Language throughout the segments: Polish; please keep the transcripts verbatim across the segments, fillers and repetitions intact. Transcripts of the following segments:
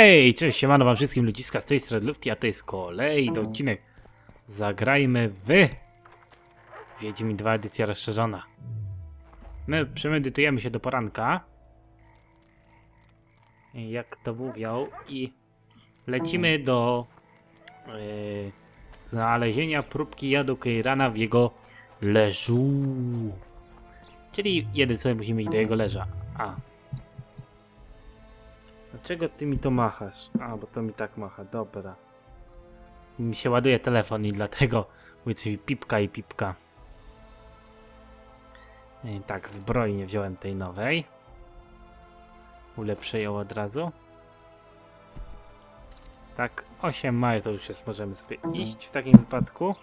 Hej, cześć, siemano wam wszystkim ludziska, z tej strony Lufty, a to jest kolejny odcinek. Zagrajmy w Wiedźmin dwa edycja rozszerzona. My przemedytujemy się do poranka, jak to mówią, i lecimy do yy, znalezienia próbki jadu Keirana w jego leżu. Czyli jeden sobie musimy iść do jego leża. A. Dlaczego ty mi to machasz? A, bo to mi tak macha, dobra. Mi się ładuje telefon i dlatego mówię sobie pipka i pipka. I tak, zbroi nie wziąłem tej nowej. Ulepszę ją od razu. Tak, osiem maja to już jest, możemy sobie iść w takim wypadku.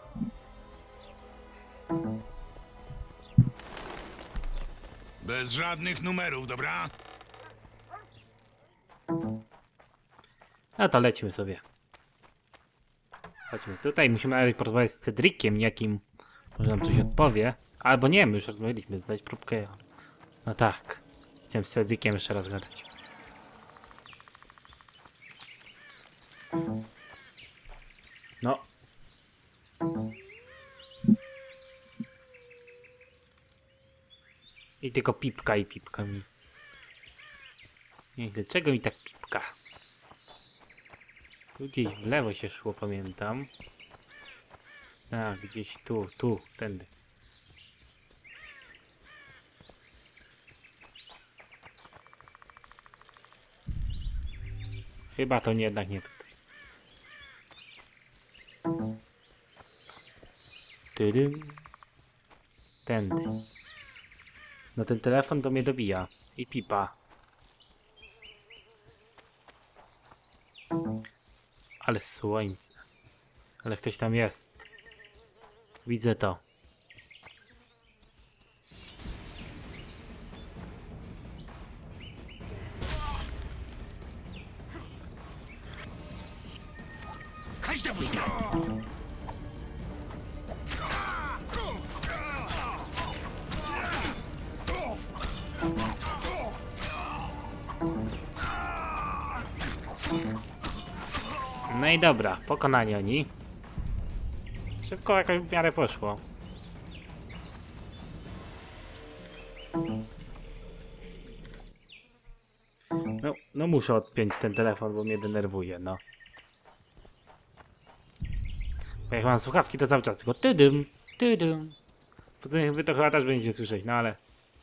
Bez żadnych numerów, dobra? No to lecimy sobie. Chodźmy tutaj, musimy nawet porozmawiać z Cedriciem jakim. Może nam coś odpowie. Albo nie, my już rozmawialiśmy, zdać próbkę. No tak. Chciałem z Cedriciem jeszcze raz gadać. No. I tylko pipka i pipka mi. Nie, dlaczego mi tak pipka? Tu gdzieś w lewo się szło, pamiętam. A, gdzieś tu, tu, tędy. Chyba to nie, jednak nie tutaj. Tydym. Tędy. No ten telefon do mnie dobija. I pipa. Ale słońce. Ale ktoś tam jest. Widzę to. Chodź do wujka! No i dobra, pokonani oni. Szybko jakoś w miarę poszło. No, no muszę odpiąć ten telefon, bo mnie denerwuje, no. Bo jak mam słuchawki, to cały czas tylko tydym, tydym. Poza tym wy to chyba też będziecie słyszeć, no ale...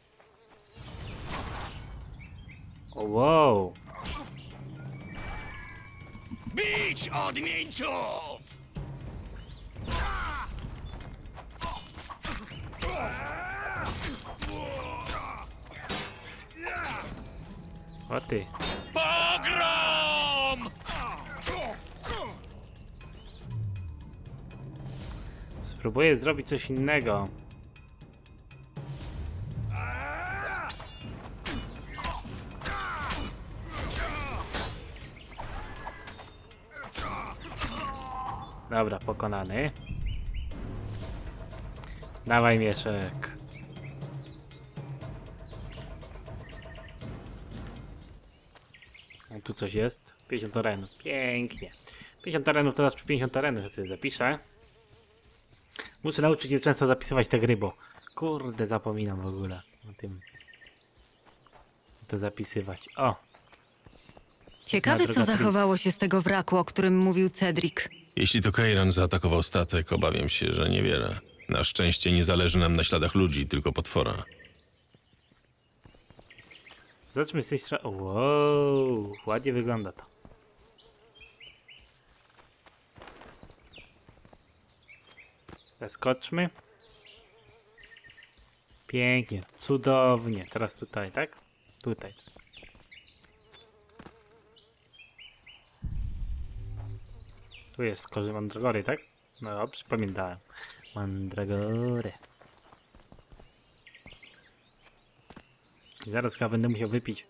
O, wow. Bić odmieńców! O ty. Pogrom! Spróbuję zrobić coś innego. Dobra, pokonany. Dawaj mieszek. O, tu coś jest. pięćdziesiąt terenów. Pięknie. pięćdziesiąt terenów, to teraz przy pięćdziesiąt terenów ja sobie zapiszę. Muszę nauczyć się często zapisywać te gry, bo kurde, zapominam w ogóle o tym. To zapisywać. O! Ciekawe, co zachowało się z tego wraku, o którym mówił Cedric. Jeśli to Keiran zaatakował statek, obawiam się, że niewiele. Na szczęście nie zależy nam na śladach ludzi, tylko potwora. Zobaczmy z tej strony. Wow, ładnie wygląda to. Zaskoczmy. Pięknie, cudownie. Teraz tutaj, tak? Tutaj. Tu jest korzy mandragory, tak? No dobrze, pamiętałem. Mandragory. Zaraz chyba będę musiał wypić.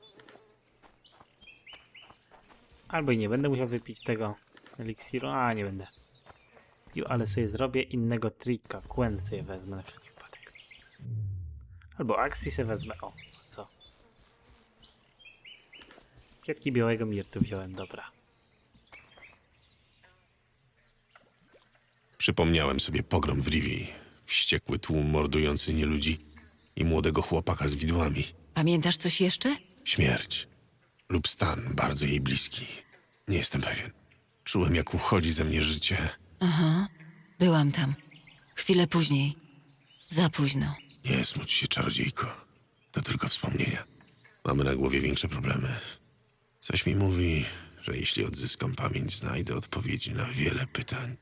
Albo i nie będę musiał wypić tego eliksiru. A, nie będę pił, ale sobie zrobię innego trika. Quen sobie wezmę na wszelki wypadek. Albo akcji sobie wezmę. O, co? Kwiatki białego mirtu wziąłem, dobra. Przypomniałem sobie pogrom w Rivii. Wściekły tłum mordujący nieludzi i młodego chłopaka z widłami. Pamiętasz coś jeszcze? Śmierć. Lub stan bardzo jej bliski. Nie jestem pewien. Czułem, jak uchodzi ze mnie życie. Aha, byłam tam. Chwilę później. Za późno. Nie smuć się, czarodziejko. To tylko wspomnienia. Mamy na głowie większe problemy. Coś mi mówi, że jeśli odzyskam pamięć, znajdę odpowiedzi na wiele pytań.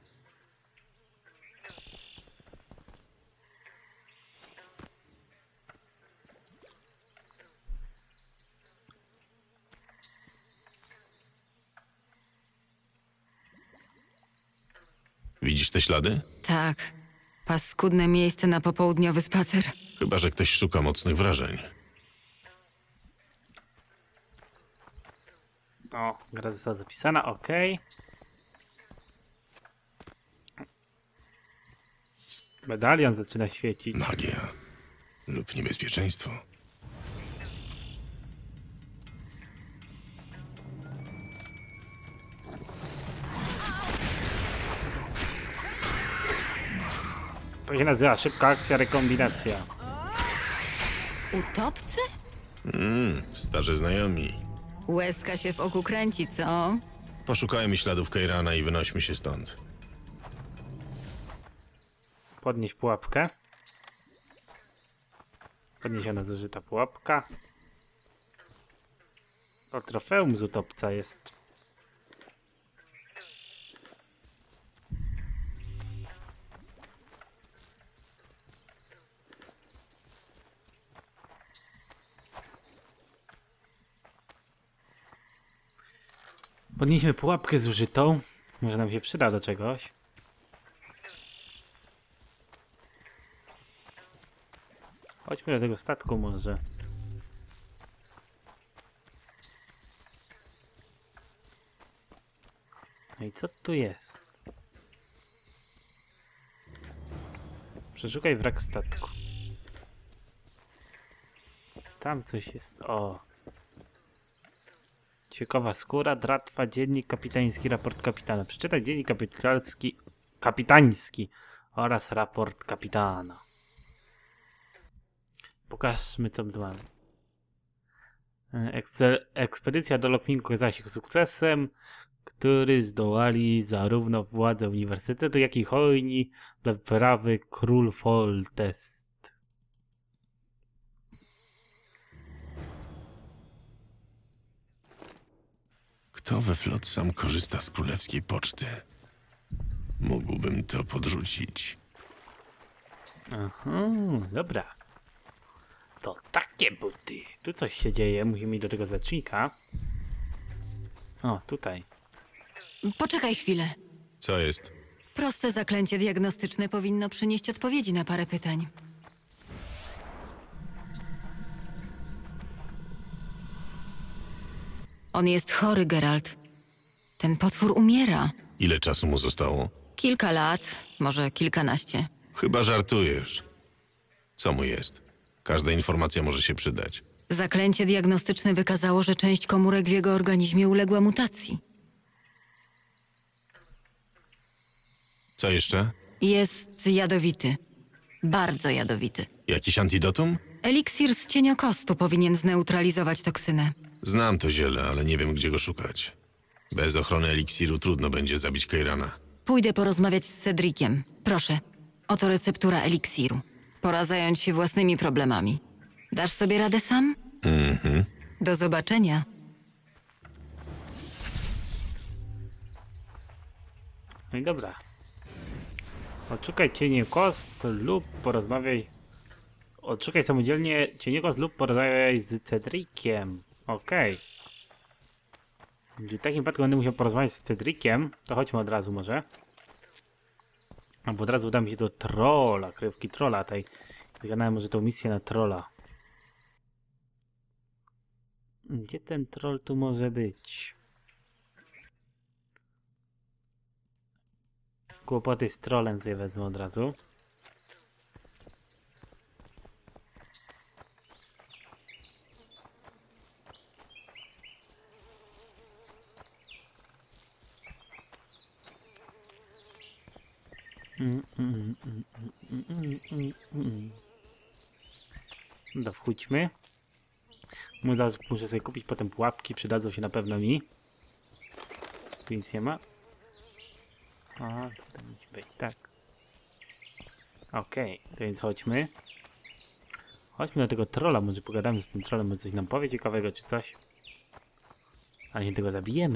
Widzisz te ślady? Tak. Paskudne miejsce na popołudniowy spacer. Chyba że ktoś szuka mocnych wrażeń. O, gra została zapisana, ok. Medalion zaczyna świecić. Magia. Lub niebezpieczeństwo. To się nazywa szybka akcja, rekombinacja. Utopcy? Mmm, starzy znajomi. Łezka się w oku kręci, co? Poszukajmy śladów Keirana i wynośmy się stąd. Podnieść pułapkę. Podniesiona zużyta pułapka. To trofeum z utopca jest. Podnieśmy pułapkę zużytą. Może nam się przyda do czegoś. Chodźmy do tego statku może. No i co tu jest? Przeszukaj wrak statku. Tam coś jest. O. Ciekawa skóra, dratwa, dziennik kapitański, raport kapitana. Przeczytaj dziennik kapitański, kapitański oraz raport kapitana. Pokażmy, co my mamy. Eksce- ekspedycja do Lokminku okazała się sukcesem, który zdołali zarówno władze uniwersytetu, jak i hojni dla wyprawy król Foltest. Kto we Flotsam korzysta z królewskiej poczty? Mógłbym to podrzucić. Aha, dobra. To takie buty. Tu coś się dzieje, musimy iść do tego zacznika. O, tutaj. Poczekaj chwilę. Co jest? Proste zaklęcie diagnostyczne powinno przynieść odpowiedzi na parę pytań. On jest chory, Geralt. Ten potwór umiera. Ile czasu mu zostało? Kilka lat, może kilkanaście. Chyba żartujesz. Co mu jest? Każda informacja może się przydać. Zaklęcie diagnostyczne wykazało, że część komórek w jego organizmie uległa mutacji. Co jeszcze? Jest jadowity. Bardzo jadowity. Jakiś antidotum? Eliksir z cieniokostu powinien zneutralizować toksynę. Znam to ziele, ale nie wiem, gdzie go szukać. Bez ochrony eliksiru trudno będzie zabić Keirana. Pójdę porozmawiać z Cedriciem. Proszę, oto receptura eliksiru. Pora zająć się własnymi problemami. Dasz sobie radę sam? Mhm. Do zobaczenia. No i dobra. Odszukaj cieniokost lub porozmawiaj... Odszukaj samodzielnie cieniokost lub porozmawiaj z Cedriciem. Okej. Jeżeli w takim wypadku będę musiał porozmawiać z Cedriciem, to chodźmy od razu może. Albo od razu udamy się do trolla, kryjówki trolla tej. Wykonałem może tą misję na trolla. Gdzie ten troll tu może być? Kłopoty z trollem sobie wezmę od razu. mm, mm, mm, mm, mm, mm, mm. Dobra, wchódźmy. Muszę, muszę sobie kupić potem pułapki, przydadzą się na pewno mi. Tu nic nie ma. A, tutaj musi być, tak. Okej, okay, to więc chodźmy. Chodźmy do tego trolla, może pogadamy z tym trollem, może coś nam powie ciekawego czy coś. A nie tego zabijemy.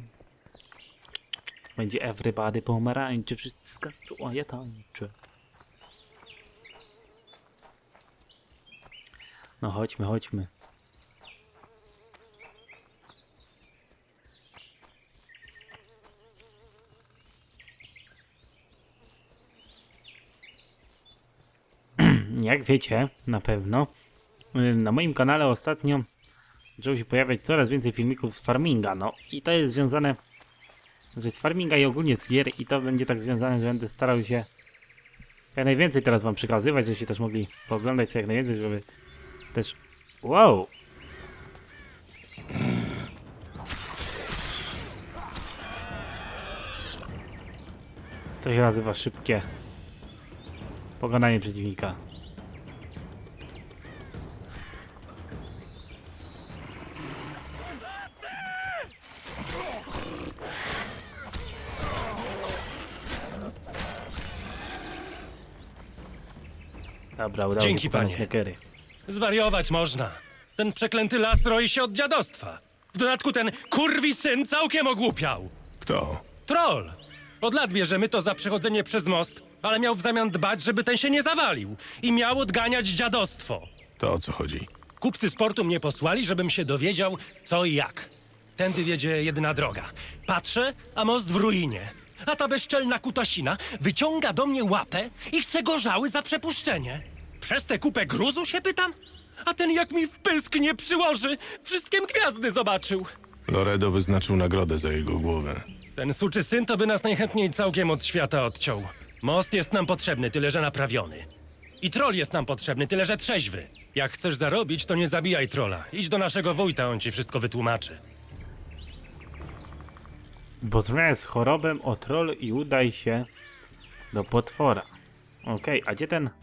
Będzie everybody pomarańczy, wszyscy skaczą, a ja tańczę. No chodźmy, chodźmy. Jak wiecie, na pewno, na moim kanale ostatnio zaczęło się pojawiać coraz więcej filmików z farminga, no i to jest związane, że z farminga i ogólnie z gier i to będzie tak związane, że będę starał się jak najwięcej teraz wam przekazywać, żebyście też mogli pooglądać sobie jak najwięcej, żeby też... Wow! To się nazywa szybkie pokonanie przeciwnika. Dobra, udało Dzięki, się pokonać panie. Neckery. Zwariować można. Ten przeklęty las roi się od dziadostwa. W dodatku ten kurwi syn całkiem ogłupiał. Kto? Troll. Od lat bierzemy to za przechodzenie przez most, ale miał w zamian dbać, żeby ten się nie zawalił. I miał odganiać dziadostwo. To o co chodzi? Kupcy sportu mnie posłali, żebym się dowiedział, co i jak. Tędy wiedzie jedyna droga. Patrzę, a most w ruinie. A ta bezczelna kutasina wyciąga do mnie łapę i chce gorzały za przepuszczenie. Przez tę kupę gruzu się pytam? A ten jak mi w pysk nie przyłoży, wszystkim gwiazdy zobaczył. Loredo wyznaczył nagrodę za jego głowę. Ten suczy syn to by nas najchętniej całkiem od świata odciął. Most jest nam potrzebny, tyle że naprawiony. I troll jest nam potrzebny, tyle że trzeźwy. Jak chcesz zarobić, to nie zabijaj trolla. Idź do naszego wójta, on ci wszystko wytłumaczy. Bo z chorobem o troll i udaj się do potwora. Okej, okay, a gdzie ten...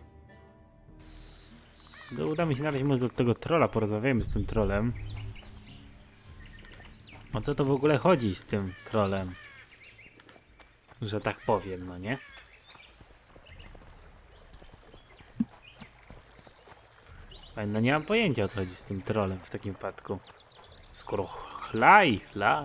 No, uda mi się znaleźć może do tego trolla, porozmawiajmy z tym trollem. O co to w ogóle chodzi z tym trollem? Że tak powiem, no nie? No nie mam pojęcia o co chodzi z tym trollem w takim wypadku. Skoro chlaj, chlaj.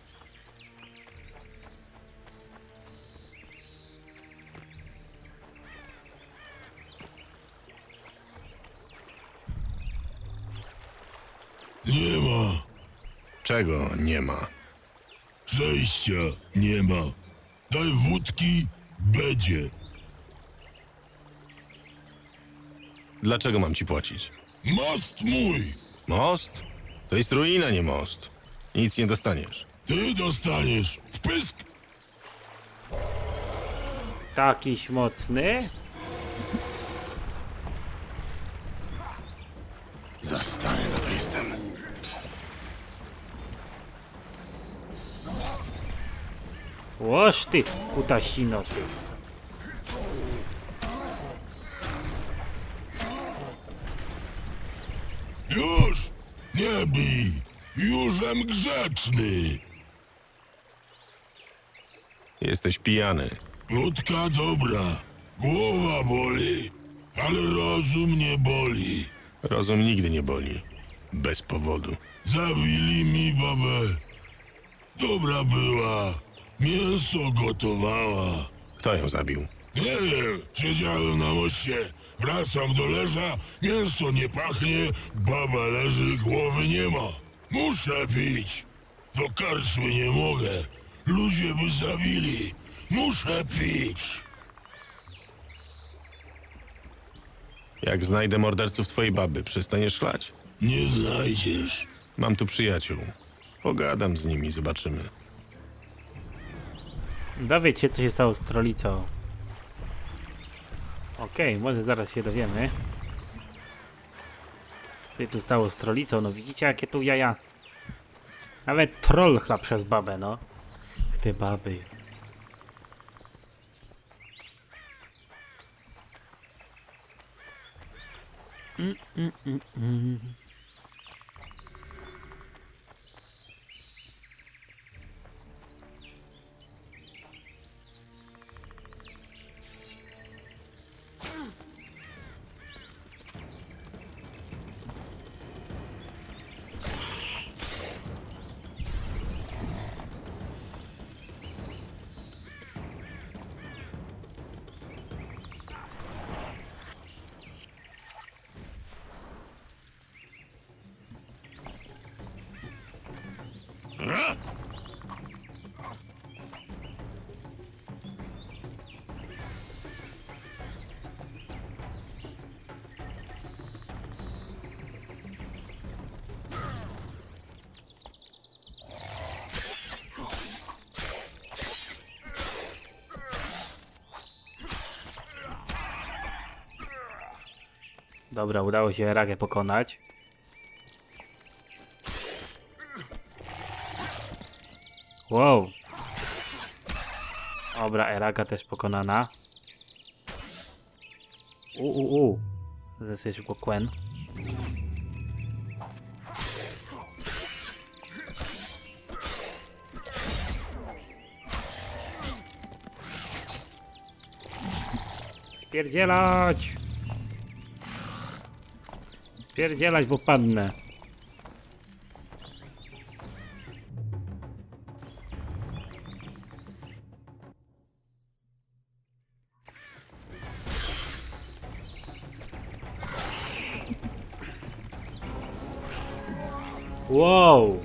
Nie ma. Czego nie ma? Przejścia nie ma. Daj wódki, będzie. Dlaczego mam ci płacić? Most mój. Most? To jest ruina, nie most. Nic nie dostaniesz. Ty dostaniesz. W pysk. Takiś mocny? Za stary na to jestem. Łoż ty, kutasino ty. Już. Nie bij. Jużem grzeczny. Jesteś pijany. Wódka dobra. Głowa boli. Ale rozum nie boli. Rozum nigdy nie boli. Bez powodu. Zabili mi babę. Dobra była. Mięso gotowała. Kto ją zabił? Nie wiem, siedziałem na moście. Wracam do leża, mięso nie pachnie, baba leży, głowy nie ma. Muszę pić. Do karczmy nie mogę. Ludzie by zabili. Muszę pić. Jak znajdę morderców twojej baby, przestaniesz chlać? Nie znajdziesz. Mam tu przyjaciół. Pogadam z nimi, zobaczymy. Dowiedz się co się stało z trolicą. Okej, okay, może zaraz się dowiemy. Co się tu stało z trolicą? No widzicie jakie tu jaja. Nawet troll chla przez babę, no. Te baby. Mm, mm, mm, mm. Dobra, udało się Ragę pokonać. Wow. Dobra, Eraga też pokonana. Uuu, u. Zesję szybko Quen. Spierdzielać! Spierdzielać, bo padnę. Wow!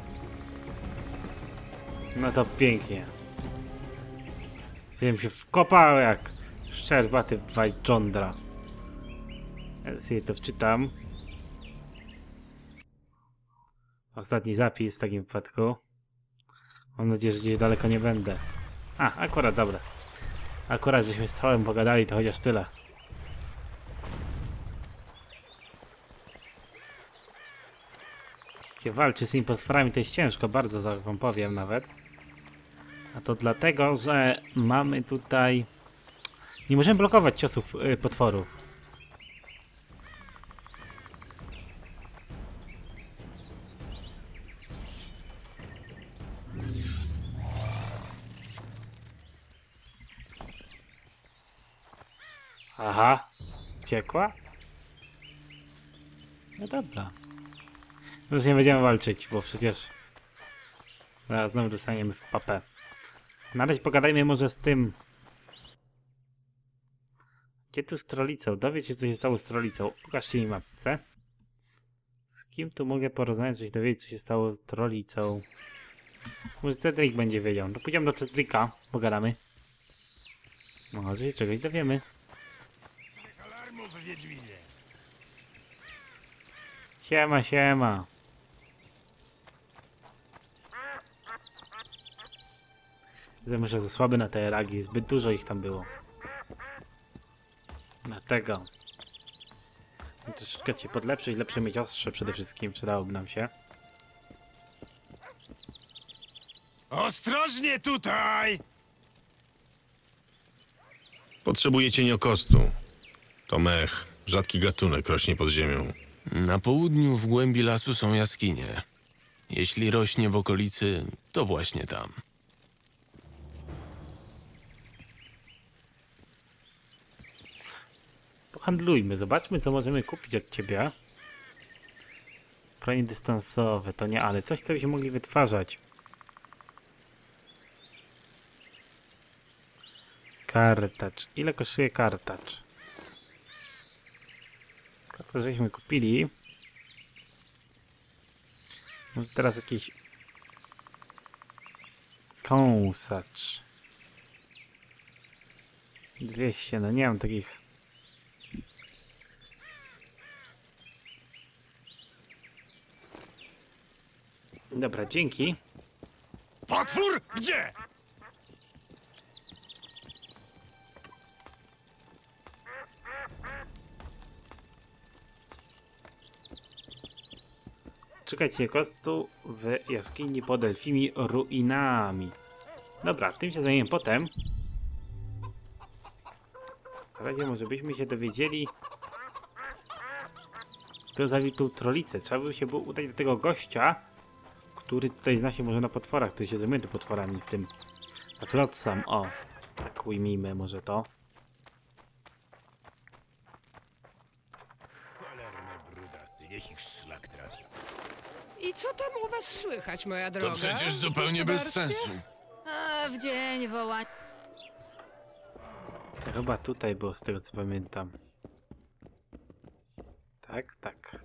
No to pięknie. Wiem się wkopał jak szczerbaty w dwaj jądra. Ja sobie to wczytam. Ostatni zapis w takim wypadku. Mam nadzieję, że gdzieś daleko nie będę. A, akurat, dobra. Akurat, żeśmy z Trollem pogadali, to chociaż tyle. Jak walczy z tymi potworami, to jest ciężko, bardzo wam powiem nawet. A to dlatego, że mamy tutaj... Nie możemy blokować ciosów yy, potworów. Aha, uciekła? No dobra. Już nie będziemy walczyć, bo przecież zaraz znowu dostaniemy w papę. Na razie pogadajmy może z tym. Gdzie tu z Trolicą? Dowiedz się, co się stało z Trolicą. Pokażcie mi mapce. Z kim tu mogę porozmawiać, żeby dowiedzieć, co się stało z Trolicą? Może Cedric będzie wiedział. No pójdziemy do Cedrika, pogadamy. Może się czegoś dowiemy. Siema, siema. Myślę, że za słaby na te ragi, zbyt dużo ich tam było. Dlatego. Troszeczkę cię podlepszyć, lepsze mieć ostrze przede wszystkim, przydałoby nam się. Ostrożnie tutaj! Potrzebujecie niokostu. To mech, rzadki gatunek, rośnie pod ziemią. Na południu w głębi lasu są jaskinie. Jeśli rośnie w okolicy, to właśnie tam. Pohandlujmy, zobaczmy, co możemy kupić od ciebie. Bronie dystansowe, to nie, ale coś, co byśmy mogli wytwarzać. Kartacz. Ile kosztuje kartacz? To żeśmy kupili. Może teraz jakiś kąsacz. dwieście, no nie mam takich. Dobra, dzięki. Potwór? Gdzie? Szukajcie kostu w jaskini pod elfimi ruinami. Dobra, tym się zajmiemy potem. Na razie może byśmy się dowiedzieli, Kto zabił tą trolicę? Trzeba by się było udać do tego gościa, który tutaj zna się może na potworach, który się zajmuje potworami w tym. Na Flotsam, o. Tak ujmijmy może to. Cholerne brudasy, niech ich szlak trafi. I co tam u was słychać, moja droga? To przecież zupełnie bez sensu. A w dzień woła... Chyba tutaj było z tego co pamiętam. Tak, tak.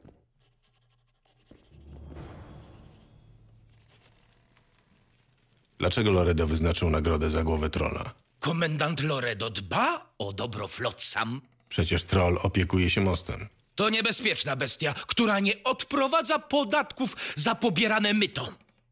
Dlaczego Loredo wyznaczył nagrodę za głowę trolla? Komendant Loredo dba o dobro Flotsam. Przecież troll opiekuje się mostem. To niebezpieczna bestia, która nie odprowadza podatków za pobierane myto.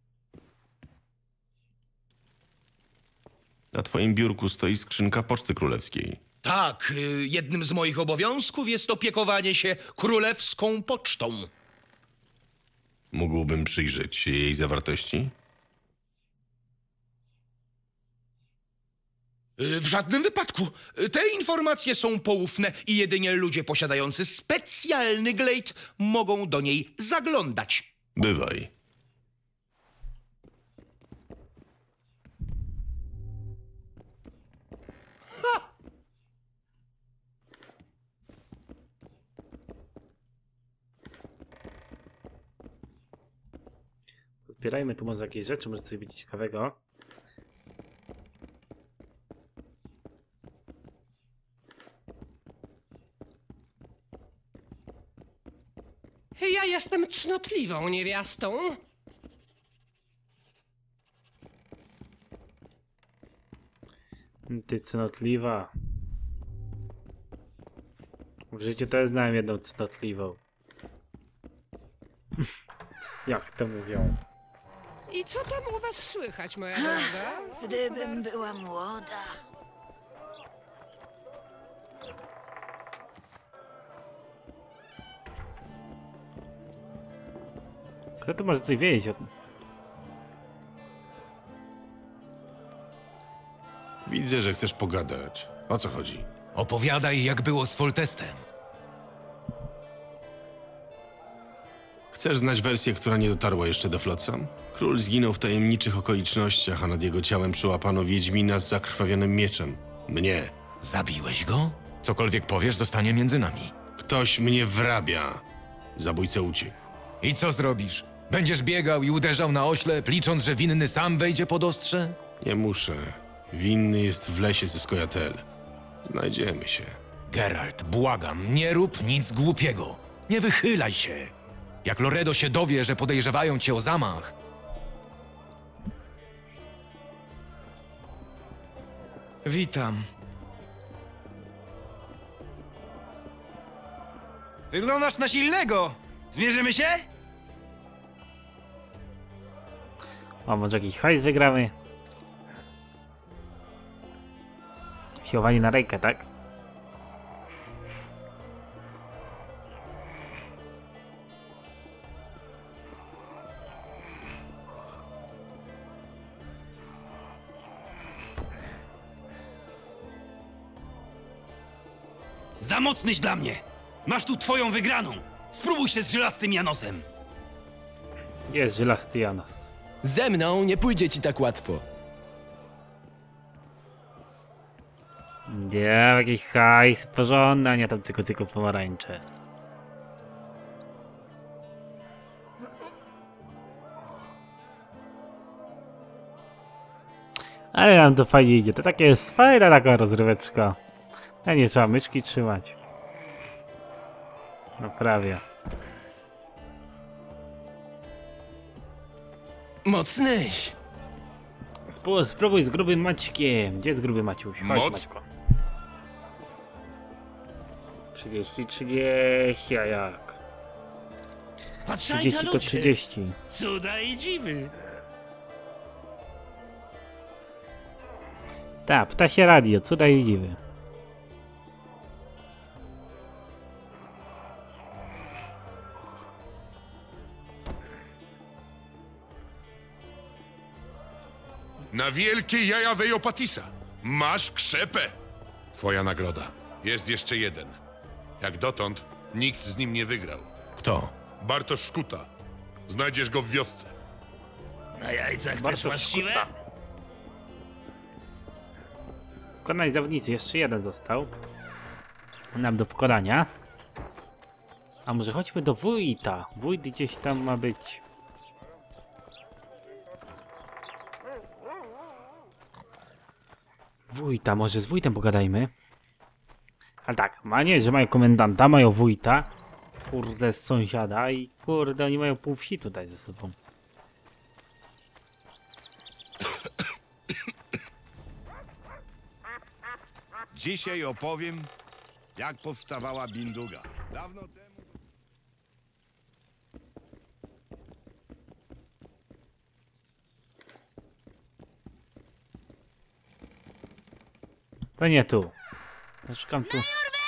Na twoim biurku stoi skrzynka Poczty Królewskiej. Tak, y, jednym z moich obowiązków jest opiekowanie się królewską pocztą. Mógłbym przyjrzeć się jej zawartości? Y, W żadnym wypadku. Y, Te informacje są poufne i jedynie ludzie posiadający specjalny glejt mogą do niej zaglądać. Bywaj. Zbierajmy tu może jakieś rzeczy, może coś być ciekawego. Ja jestem cnotliwą niewiastą. Ty cnotliwa. W życiu też znałem jedną cnotliwą. Jak to mówią? I co tam u was słychać, moja droga? Gdybym była młoda. Kto to może coś wiedzieć o tym? Widzę, że chcesz pogadać. O co chodzi? Opowiadaj, jak było z Foltestem. Chcesz znać wersję, która nie dotarła jeszcze do Flotsam? Król zginął w tajemniczych okolicznościach, a nad jego ciałem przyłapano wiedźmina z zakrwawionym mieczem. Mnie. Zabiłeś go? Cokolwiek powiesz, zostanie między nami. Ktoś mnie wrabia. Zabójca uciekł. I co zrobisz? Będziesz biegał i uderzał na oślep, licząc, że winny sam wejdzie pod ostrze? Nie muszę. Winny jest w lesie ze Skojatel. Znajdziemy się. Geralt, błagam, nie rób nic głupiego. Nie wychylaj się. Jak Loredo się dowie, że podejrzewają cię o zamach... Witam. Wyglądasz na silnego! Zmierzymy się? O, może jakiś hajs wygramy? Siłowanie na rękę, tak? Za mocnyś dla mnie! Masz tu twoją wygraną! Spróbuj się z żelastym Janosem! Jest żelasty Janos. Ze mną nie pójdzie ci tak łatwo. Nie, jakiś hajs porządny, a nie tam tylko, tylko pomarańcze. Ale nam to fajnie idzie, to takie jest fajna taka rozryweczka. A nie trzeba myszki trzymać. No prawie. Mocnyś! Spó- spróbuj z grubym Maćkiem. Gdzie jest gruby Maciuś? Chodź, Moc? Maćko. trzydzieści, trzydzieści, a jak? Patrzaj na trzydzieści to ludzie! trzydzieści. Cuda i dziwy! Tak, ptasie radio, cuda i dziwy. Na wielkie jaja Wejopatisa. Masz krzepę. Twoja nagroda. Jest jeszcze jeden. Jak dotąd Nikt z nim nie wygrał. Kto? Bartosz Szkuta. Znajdziesz go w wiosce. Na jajcach też Bartosz masz siłę? Szkuta. Pokonani zawodnicy, jeszcze jeden został. Nam do pokonania. A może chodźmy do wójta. Wójt gdzieś tam ma być. Wójta, może z wójtem pogadajmy. Ale tak, ma nie, że mają komendanta, mają wójta. Kurde, z sąsiada i kurde, oni mają pół wsi tutaj ze sobą. Dzisiaj opowiem, jak powstawała Binduga. Dawno temu... To nie tu. Ja szukam tu.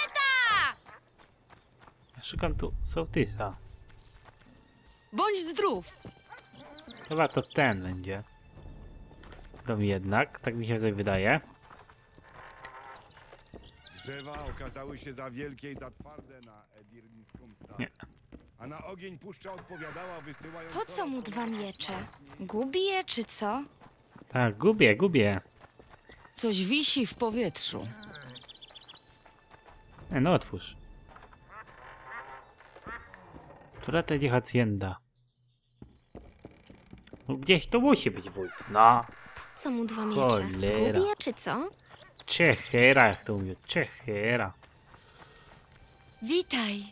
Ja szukam tu sołtysa. Bądź zdrów! Chyba to ten będzie. Dom jednak, tak mi się tutaj wydaje. Drzewa okazały się za wielkie i za twarde na edirnicką stałe. Nie. A na ogień puszcza odpowiadała, wysyłając... Po co mu dwa miecze? Gubi je, czy co? Tak, gubię, gubię. Coś wisi w powietrzu. E, no otwórz. Trata de hacienda. No gdzieś to musi być wójt. No. Co mu dwa miecze? Cholera. Gubi je, czy co? Czechera, jak to mówię. Czechera. Witaj!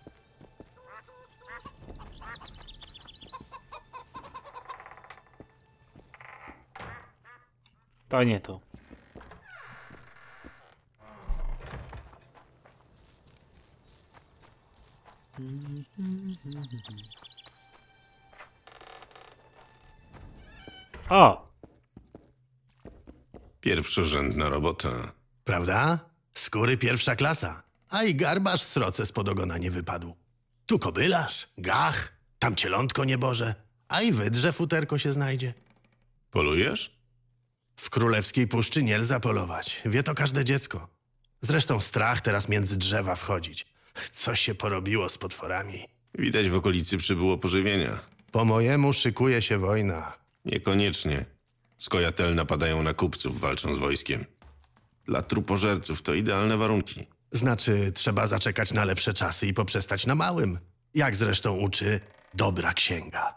To nie to. O! Pierwszorzędna robota. Prawda? Skóry pierwsza klasa. A i garbarz sroce spod ogona nie wypadł. Tu kobylarz, gach, tam cielątko nieboże, a i wydrze futerko się znajdzie. Polujesz? W królewskiej puszczy nie lza polować. Wie to każde dziecko. Zresztą strach teraz między drzewa wchodzić. Co się porobiło z potworami? Widać w okolicy przybyło pożywienia. Po mojemu szykuje się wojna. Niekoniecznie. Skojatel napadają na kupców, walczą z wojskiem. Dla trupożerców to idealne warunki. Znaczy, trzeba zaczekać na lepsze czasy i poprzestać na małym. Jak zresztą uczy dobra księga.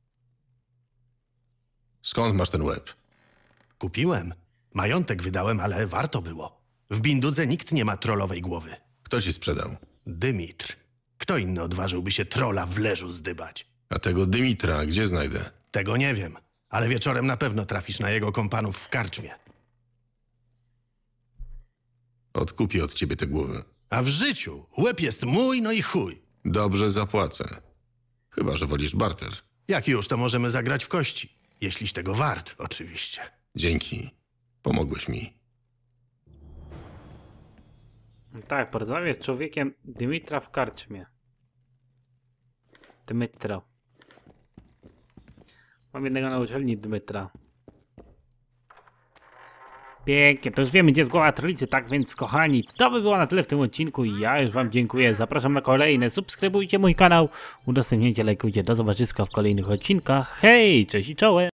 Skąd masz ten łeb? Kupiłem. Majątek wydałem, ale warto było. W Bindudze nikt nie ma trollowej głowy. Kto ci sprzedał? Dymitr. Kto inny odważyłby się trola w leżu zdybać? A tego Dymitra gdzie znajdę? Tego nie wiem, ale wieczorem na pewno trafisz na jego kompanów w karczmie. Odkupię od ciebie tę głowę. A w życiu łeb jest mój, no i chuj. Dobrze zapłacę. Chyba że wolisz barter. Jak już, to możemy zagrać w kości. Jeśliś tego wart, oczywiście. Dzięki. Pomogłeś mi. Tak, porozmawiaj z człowiekiem Dymitra w karczmie. Dymitra. Mam jednego na uczelni Dymitra. Pięknie, to już wiemy, gdzie jest głowa trójcy, tak więc kochani, to by było na tyle w tym odcinku i ja już wam dziękuję, zapraszam na kolejne, subskrybujcie mój kanał, udostępniajcie, lajkujcie, do zobaczyska w kolejnych odcinkach, hej, cześć i czołem!